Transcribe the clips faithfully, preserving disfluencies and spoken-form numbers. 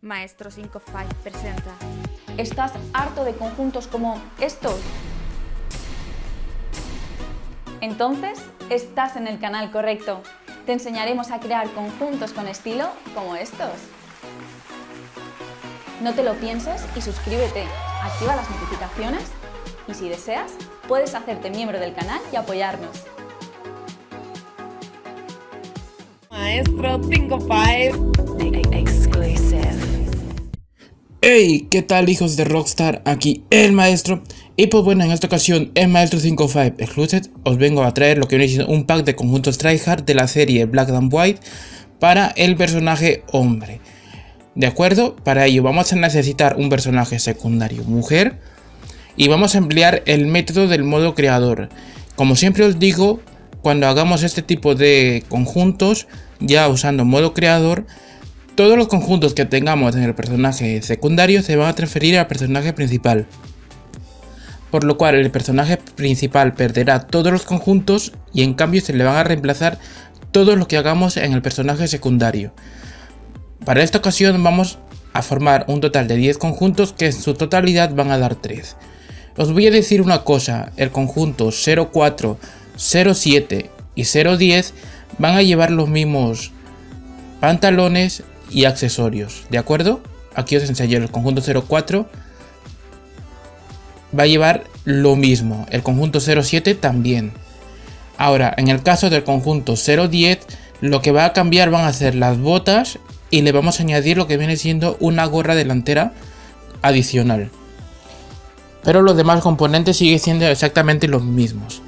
Maestro cinco cinco presenta. ¿Estás harto de conjuntos como estos? Entonces, estás en el canal correcto. Te enseñaremos a crear conjuntos con estilo como estos. No te lo pienses y suscríbete, activa las notificaciones y si deseas, puedes hacerte miembro del canal y apoyarnos. Maestro cinco cinco Exclusive. Hey, ¿qué tal, hijos de Rockstar? Aquí el maestro. Y pues bueno, en esta ocasión, el Maestro cinco cinco Exclusive, os vengo a traer lo que viene siendo un pack de conjuntos tryhard de la serie Black and White para el personaje hombre. ¿De acuerdo? Para ello vamos a necesitar un personaje secundario mujer y vamos a emplear el método del modo creador. Como siempre os digo, cuando hagamos este tipo de conjuntos, ya usando modo creador, todos los conjuntos que tengamos en el personaje secundario se van a transferir al personaje principal. Por lo cual el personaje principal perderá todos los conjuntos y en cambio se le van a reemplazar todo lo que hagamos en el personaje secundario. Para esta ocasión vamos a formar un total de diez conjuntos que en su totalidad van a dar tres. Os voy a decir una cosa, el conjunto cero cuatro, cero siete y cero diez van a llevar los mismos pantalones y accesorios, ¿de acuerdo? Aquí os enseño el conjunto cero cuatro, va a llevar lo mismo, el conjunto cero siete también. Ahora, en el caso del conjunto cero diez, lo que va a cambiar van a ser las botas y le vamos a añadir lo que viene siendo una gorra delantera adicional. Pero los demás componentes siguen siendo exactamente los mismos.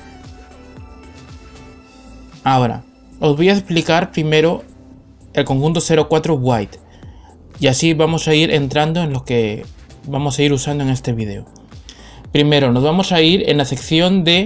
Ahora, os voy a explicar primero el conjunto cero cuatro White. Y así vamos a ir entrando en lo que vamos a ir usando en este video. Primero nos vamos a ir en la sección de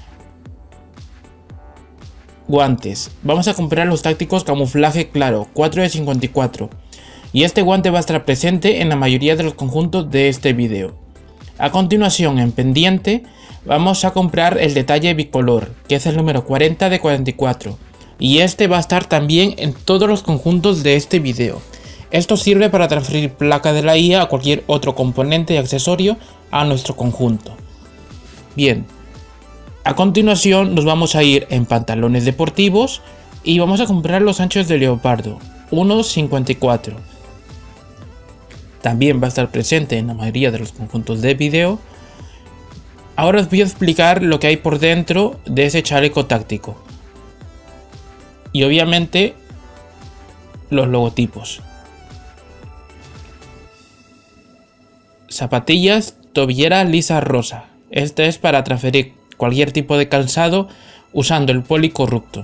guantes. Vamos a comprar los tácticos camuflaje claro, cuatro de cincuenta y cuatro. Y este guante va a estar presente en la mayoría de los conjuntos de este video. A continuación, en pendiente, vamos a comprar el detalle bicolor, que es el número cuarenta de cuarenta y cuatro. Y este va a estar también en todos los conjuntos de este video. Esto sirve para transferir placa de la I A a cualquier otro componente y accesorio a nuestro conjunto. Bien, a continuación nos vamos a ir en pantalones deportivos y vamos a comprar los anchos de leopardo, uno cincuenta y cuatro. También va a estar presente en la mayoría de los conjuntos de video. Ahora os voy a explicar lo que hay por dentro de ese chaleco táctico. Y obviamente los logotipos. Zapatillas, tobillera lisa rosa. Este es para transferir cualquier tipo de calzado usando el poli corrupto.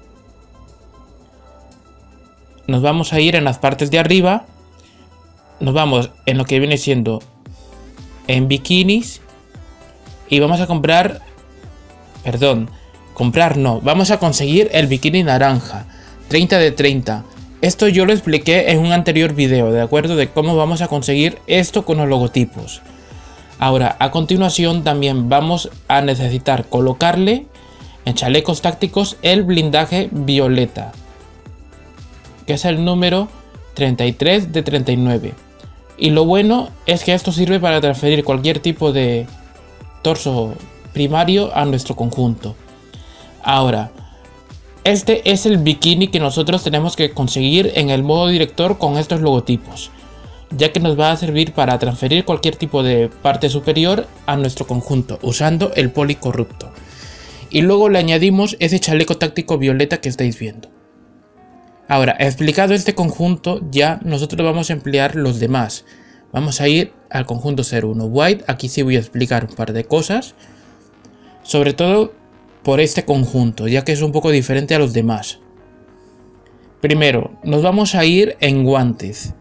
Nos vamos a ir en las partes de arriba. Nos vamos en lo que viene siendo en bikinis. Y vamos a comprar... Perdón. Comprar no. Vamos a conseguir el bikini naranja. treinta de treinta. Esto yo lo expliqué en un anterior video, ¿de acuerdo? De cómo vamos a conseguir esto con los logotipos. Ahora, a continuación también vamos a necesitar colocarle en chalecos tácticos el blindaje violeta, que es el número treinta y tres de treinta y nueve. Y lo bueno es que esto sirve para transferir cualquier tipo de torso primario a nuestro conjunto. Ahora, este es el bikini que nosotros tenemos que conseguir en el modo director con estos logotipos, ya que nos va a servir para transferir cualquier tipo de parte superior a nuestro conjunto usando el poli corrupto. Y luego le añadimos ese chaleco táctico violeta que estáis viendo. Ahora, explicado este conjunto, ya nosotros vamos a emplear los demás. Vamos a ir al conjunto cero uno White. Aquí sí voy a explicar un par de cosas, sobre todo por este conjunto, ya que es un poco diferente a los demás. Primero, nos vamos a ir en guantes.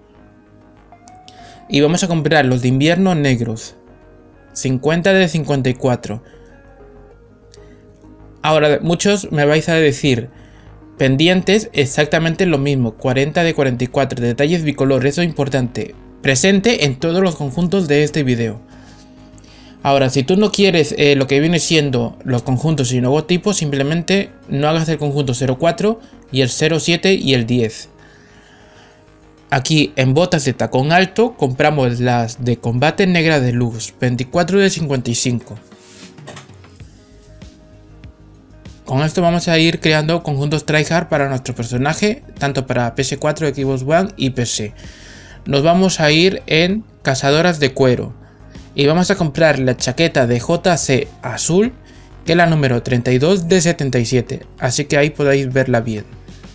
Y vamos a comprar los de invierno negros, cincuenta de cincuenta y cuatro. Ahora, muchos me vais a decir, pendientes exactamente lo mismo, cuarenta de cuarenta y cuatro, detalles bicolor, eso es importante, presente en todos los conjuntos de este video. Ahora, si tú no quieres eh, lo que viene siendo los conjuntos y logotipos, simplemente no hagas el conjunto cero cuatro y el cero siete y el diez. Aquí en botas de tacón alto compramos las de combate negra deluxe, veinticuatro de cincuenta y cinco. Con esto vamos a ir creando conjuntos tryhard para nuestro personaje, tanto para P S cuatro, Xbox One y P C. Nos vamos a ir en cazadoras de cuero y vamos a comprar la chaqueta de J C azul, que es la número treinta y dos de setenta y siete, así que ahí podéis verla bien.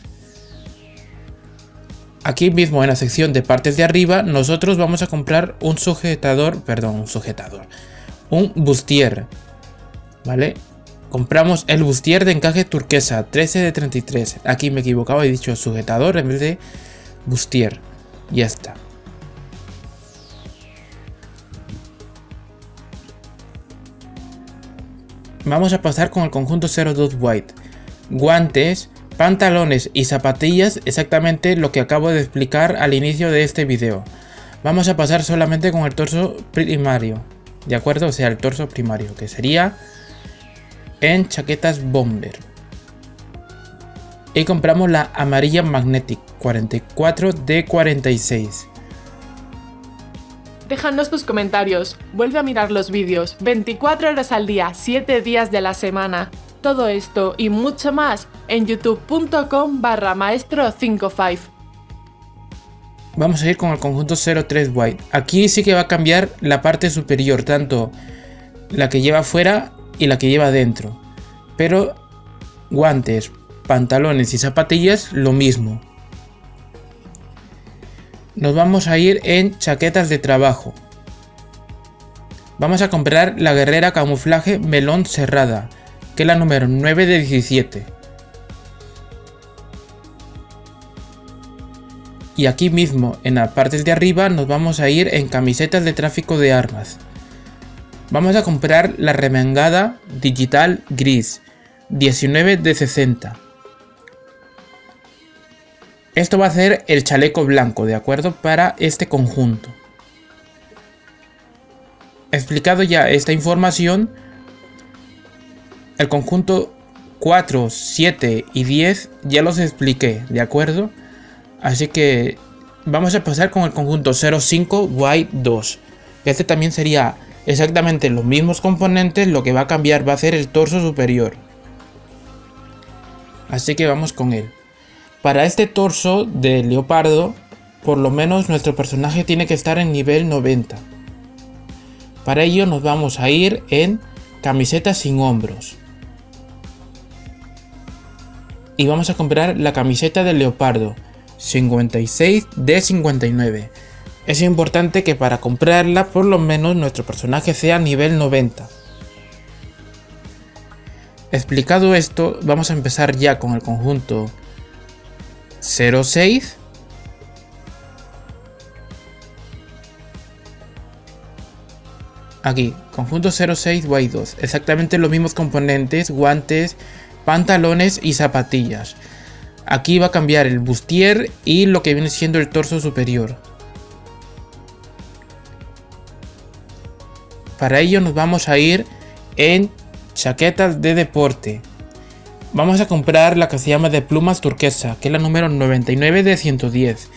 Aquí mismo en la sección de partes de arriba nosotros vamos a comprar un sujetador, perdón, un sujetador, un bustier, ¿vale? Compramos el bustier de encaje turquesa, trece de treinta y tres. Aquí me he equivocado, he dicho sujetador en vez de bustier. Ya está. Vamos a pasar con el conjunto cero dos White. Guantes, pantalones y zapatillas, exactamente lo que acabo de explicar al inicio de este video. Vamos a pasar solamente con el torso primario, ¿de acuerdo? O sea, el torso primario, que sería en chaquetas bomber. Y compramos la amarilla Magnetic, cuarenta y cuatro de cuarenta y seis. Déjanos tus comentarios, vuelve a mirar los vídeos, veinticuatro horas al día, siete días de la semana. Todo esto y mucho más en youtube punto com barra maestro cincuenta y cinco. Vamos a ir con el conjunto cero tres White. Aquí sí que va a cambiar la parte superior, tanto la que lleva afuera y la que lleva dentro, pero guantes, pantalones y zapatillas lo mismo. Nos vamos a ir en chaquetas de trabajo. Vamos a comprar la guerrera camuflaje melón cerrada, que es la número nueve de diecisiete. Y aquí mismo en las partes de arriba nos vamos a ir en camisetas de tráfico de armas. Vamos a comprar la remangada digital gris, diecinueve de sesenta. Esto va a ser el chaleco blanco, ¿de acuerdo? Para este conjunto. Explicado ya esta información, el conjunto cuatro, siete y diez ya los expliqué, ¿de acuerdo? Así que vamos a pasar con el conjunto cero cinco White dos. Este también sería exactamente los mismos componentes, lo que va a cambiar va a ser el torso superior. Así que vamos con él. Para este torso de leopardo, por lo menos nuestro personaje tiene que estar en nivel noventa. Para ello nos vamos a ir en camiseta sin hombros. Y vamos a comprar la camiseta de leopardo, cincuenta y seis de cincuenta y nueve. Es importante que para comprarla por lo menos nuestro personaje sea nivel noventa. Explicado esto, vamos a empezar ya con el conjunto cero seis. Aquí, conjunto cero seis White dos. Exactamente los mismos componentes, guantes, pantalones y zapatillas. Aquí va a cambiar el bustier y lo que viene siendo el torso superior. Para ello nos vamos a ir en chaquetas de deporte. Vamos a comprar la que se llama de plumas turquesa, que es la número noventa y nueve de ciento diez.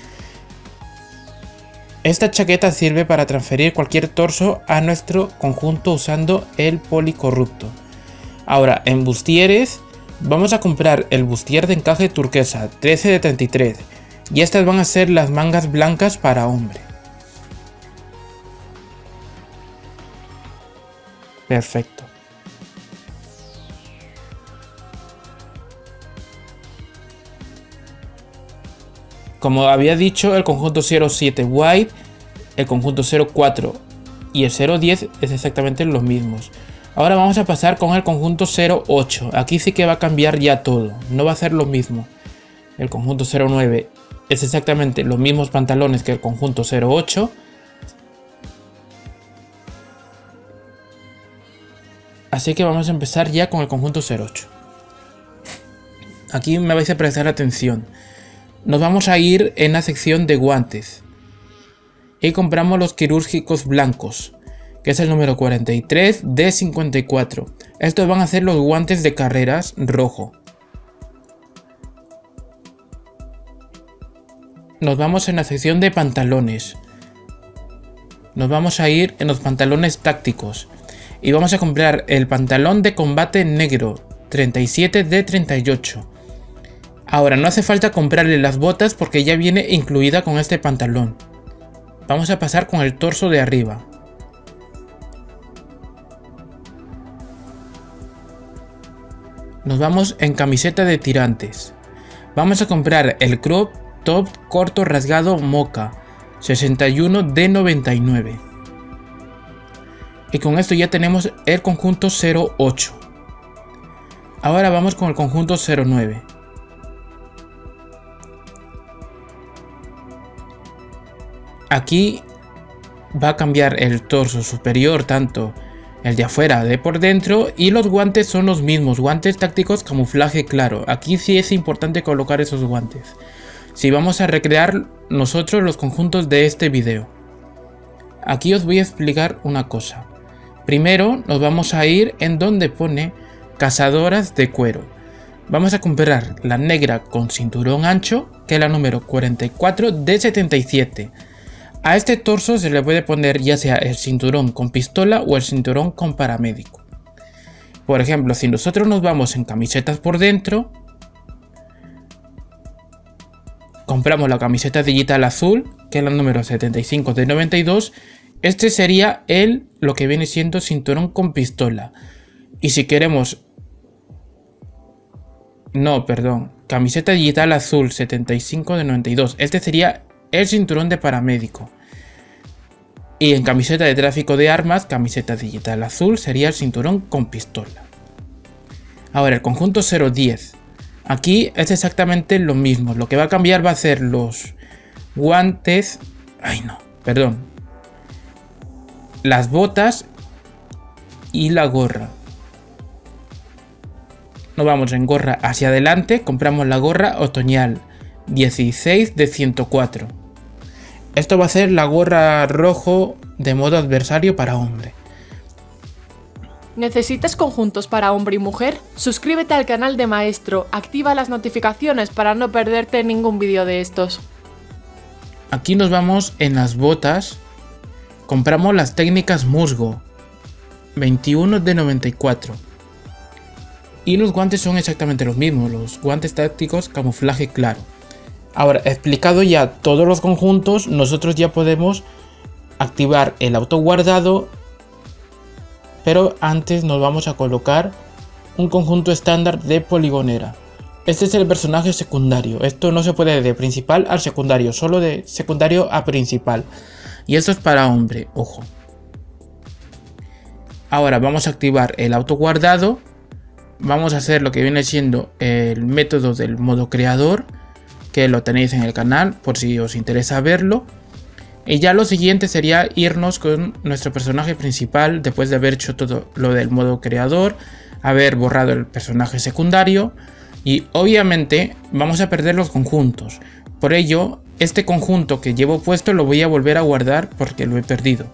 Esta chaqueta sirve para transferir cualquier torso a nuestro conjunto usando el policorrupto. Ahora, en bustieres vamos a comprar el bustier de encaje turquesa, trece de treinta y tres. Y estas van a ser las mangas blancas para hombre. Perfecto. Como había dicho, el conjunto cero siete White, el conjunto cero cuatro y el cero diez es exactamente los mismos. Ahora vamos a pasar con el conjunto cero ocho. Aquí sí que va a cambiar ya todo, no va a ser lo mismo. El conjunto cero nueve es exactamente los mismos pantalones que el conjunto cero ocho. Así que vamos a empezar ya con el conjunto cero ocho. Aquí me vais a prestar atención. Nos vamos a ir en la sección de guantes. Y compramos los quirúrgicos blancos, que es el número cuarenta y tres de cincuenta y cuatro. Estos van a ser los guantes de carreras rojo. nos vamos en la sección de pantalones. Nos vamos a ir en los pantalones tácticos. Y vamos a comprar el pantalón de combate negro, treinta y siete de treinta y ocho. Ahora no hace falta comprarle las botas porque ya viene incluida con este pantalón. Vamos a pasar con el torso de arriba. Nos vamos en camiseta de tirantes. Vamos a comprar el crop top corto rasgado mocha, sesenta y uno de noventa y nueve. Y con esto ya tenemos el conjunto cero ocho. Ahora vamos con el conjunto cero nueve. Aquí va a cambiar el torso superior, tanto el de afuera de por dentro, y los guantes son los mismos, guantes tácticos camuflaje claro. Aquí sí es importante colocar esos guantes si vamos a recrear nosotros los conjuntos de este video. Aquí os voy a explicar una cosa. Primero nos vamos a ir en donde pone cazadoras de cuero. Vamos a comprar la negra con cinturón ancho, que es la número cuarenta y cuatro de setenta y siete. A este torso se le puede poner ya sea el cinturón con pistola o el cinturón con paramédico. Por ejemplo, si nosotros nos vamos en camisetas por dentro, compramos la camiseta digital azul, que es la número setenta y cinco de noventa y dos. Este sería el, lo que viene siendo cinturón con pistola. Y si queremos... No, perdón. Camiseta digital azul setenta y cinco de noventa y dos. Este sería el cinturón de paramédico. Y en camiseta de tráfico de armas, camiseta digital azul, sería el cinturón con pistola. Ahora el conjunto cero diez. Aquí es exactamente lo mismo. Lo que va a cambiar va a ser los guantes... Ay no, perdón. Las botas y la gorra. Nos vamos en gorra hacia adelante. Compramos la gorra otoñal dieciséis de ciento cuatro. Esto va a ser la gorra rojo de modo adversario para hombre. ¿Necesitas conjuntos para hombre y mujer? Suscríbete al canal de Maestro, activa las notificaciones para no perderte ningún vídeo de estos. Aquí nos vamos en las botas. Compramos las técnicas musgo, veintiuno de noventa y cuatro. Y los guantes son exactamente los mismos, los guantes tácticos camuflaje claro. Ahora, explicado ya todos los conjuntos, nosotros ya podemos activar el autoguardado. Pero antes nos vamos a colocar un conjunto estándar de poligonera. Este es el personaje secundario. Esto no se puede de principal al secundario, solo de secundario a principal. Y esto es para hombre, ojo. Ahora vamos a activar el autoguardado. Vamos a hacer lo que viene siendo el método del modo creador, que lo tenéis en el canal por si os interesa verlo. Y ya lo siguiente sería irnos con nuestro personaje principal después de haber hecho todo lo del modo creador, haber borrado el personaje secundario y obviamente vamos a perder los conjuntos. Por ello, este conjunto que llevo puesto lo voy a volver a guardar porque lo he perdido.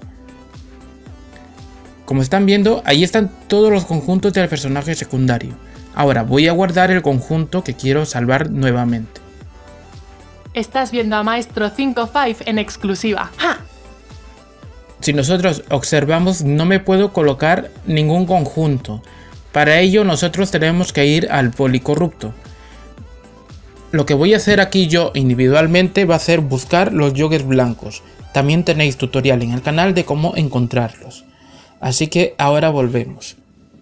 Como están viendo, ahí están todos los conjuntos del personaje secundario. Ahora voy a guardar el conjunto que quiero salvar nuevamente. Estás viendo a Maestro cinco cinco en exclusiva. ¡Ja! Si nosotros observamos, no me puedo colocar ningún conjunto. Para ello nosotros tenemos que ir al policorrupto. Lo que voy a hacer aquí yo individualmente va a ser buscar los joggers blancos. También tenéis tutorial en el canal de cómo encontrarlos. Así que ahora volvemos.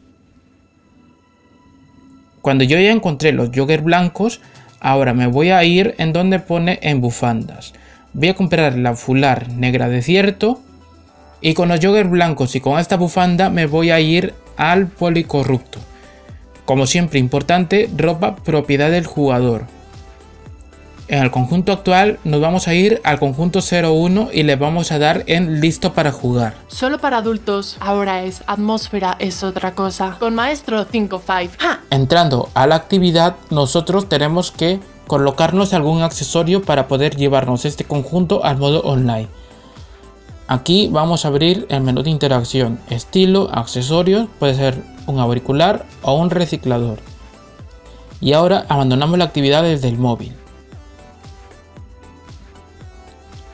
Cuando yo ya encontré los joggers blancos, ahora me voy a ir en donde pone en bufandas. Voy a comprar la fular negra desierto. Y con los joggers blancos y con esta bufanda me voy a ir al policorrupto. Como siempre importante, ropa propiedad del jugador. En el conjunto actual nos vamos a ir al conjunto cero uno y le vamos a dar en listo para jugar. Solo para adultos, ahora es atmósfera, es otra cosa. Con Maestro cinco cinco. ¡Ja! Entrando a la actividad, nosotros tenemos que colocarnos algún accesorio para poder llevarnos este conjunto al modo online. Aquí vamos a abrir el menú de interacción, estilo, accesorios, puede ser un auricular o un reciclador. Y ahora abandonamos la actividad desde el móvil.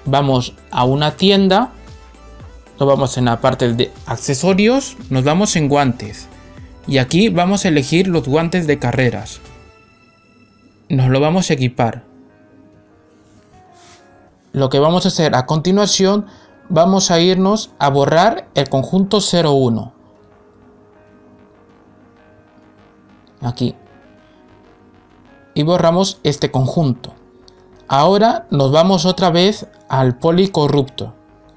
vamos a una tienda, nos vamos en la parte de accesorios, nos vamos en guantes y aquí vamos a elegir los guantes de carreras. Nos lo vamos a equipar. Lo que vamos a hacer a continuación, vamos a irnos a borrar el conjunto cero uno. Aquí. Y borramos este conjunto. Ahora nos vamos otra vez al policorrupto.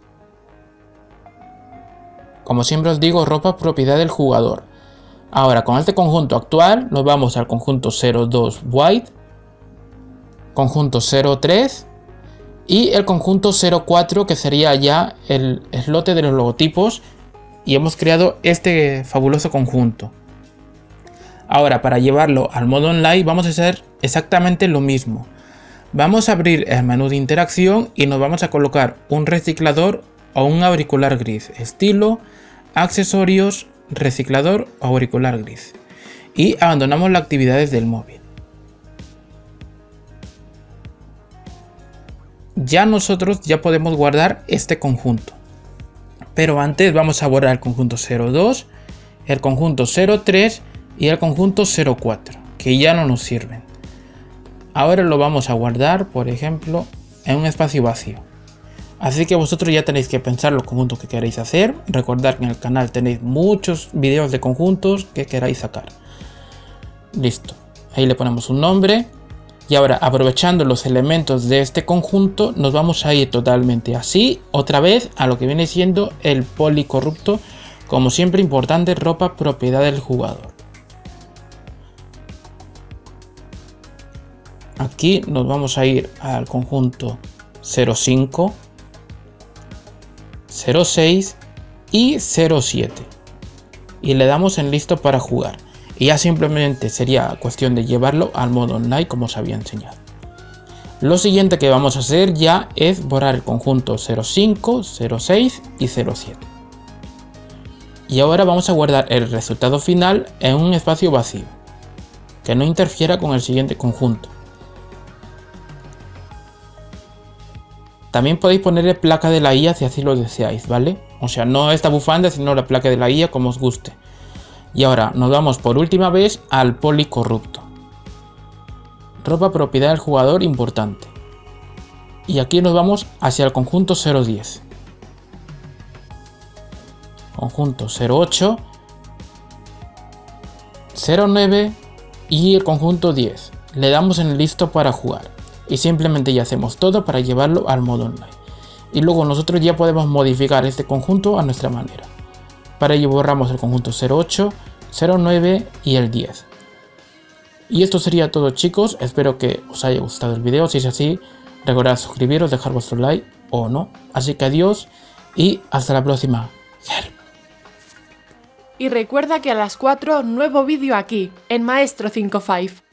Como siempre os digo, ropa propiedad del jugador. Ahora con este conjunto actual nos vamos al conjunto cero dos white, conjunto cero tres y el conjunto cero cuatro, que sería ya el eslote de los logotipos, y hemos creado este fabuloso conjunto. Ahora, para llevarlo al modo online vamos a hacer exactamente lo mismo. Vamos a abrir el menú de interacción y nos vamos a colocar un reciclador o un auricular gris, estilo, accesorios, reciclador o auricular gris, y abandonamos las actividades del móvil. Ya nosotros ya podemos guardar este conjunto, pero antes vamos a borrar el conjunto cero dos, el conjunto cero tres y el conjunto cero cuatro, que ya no nos sirven. Ahora lo vamos a guardar, por ejemplo, en un espacio vacío. Así que vosotros ya tenéis que pensar los conjuntos que queréis hacer. Recordad que en el canal tenéis muchos vídeos de conjuntos que queráis sacar. Listo. Ahí le ponemos un nombre. Y ahora, aprovechando los elementos de este conjunto, nos vamos a ir totalmente así, otra vez, a lo que viene siendo el policorrupto. Como siempre, importante, ropa propiedad del jugador. Aquí nos vamos a ir al conjunto cero cinco, cero seis y cero siete y le damos en listo para jugar, y ya simplemente sería cuestión de llevarlo al modo online como os había enseñado. Lo siguiente que vamos a hacer ya es borrar el conjunto cero cinco, cero seis y cero siete, y ahora vamos a guardar el resultado final en un espacio vacío que no interfiera con el siguiente conjunto. También podéis ponerle placa de la I A si así lo deseáis, ¿vale? O sea, no esta bufanda, sino la placa de la I A como os guste. Y ahora nos vamos por última vez al policorrupto. Ropa propiedad del jugador importante. Y aquí nos vamos hacia el conjunto cero diez. Conjunto cero ocho, cero nueve y el conjunto diez. Le damos en listo para jugar. Y simplemente ya hacemos todo para llevarlo al modo online. Y luego nosotros ya podemos modificar este conjunto a nuestra manera. Para ello borramos el conjunto cero ocho, cero nueve y el diez. Y esto sería todo, chicos. Espero que os haya gustado el video. Si es así, recordad suscribiros, dejar vuestro like o no. Así que adiós y hasta la próxima. Help. Y recuerda que a las cuatro nuevo vídeo aquí, en Maestro cinco cinco.